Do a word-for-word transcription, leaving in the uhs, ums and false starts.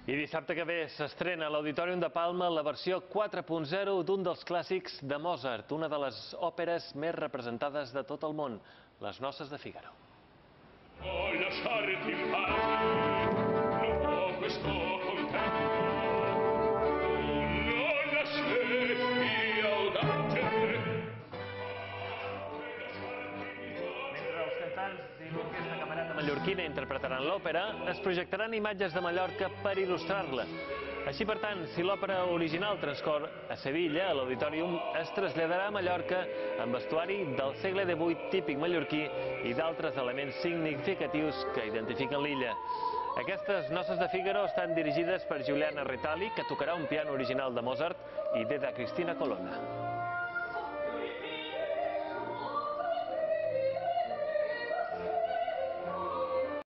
I dissabte que ve s'estrena a l'Auditorium de Palma la versió quatre punt zero d'un dels clàssics de Mozart, una de les òperes més representades de tot el món, Les noces de Figaro. Vuoi lasciarti in pace, un po' questo contento, non lasciarti audace. Mentre els cantants i l'orquestra camerata mallorquina interpretaran l'òpera, es projectaran imatges de Mallorca per il·lustrar-la. Així, per tant, si l'òpera original transcorre a Sevilla, a l'Auditorium es traslladarà a Mallorca amb vestuari del segle divuit típic mallorquí i d'altres elements significatius que identifiquen l'illa. Aquestes noces de Figaro estan dirigides per Giuliana Retali, que tocarà un piano original de Mozart, i Deda Cristina Colonna.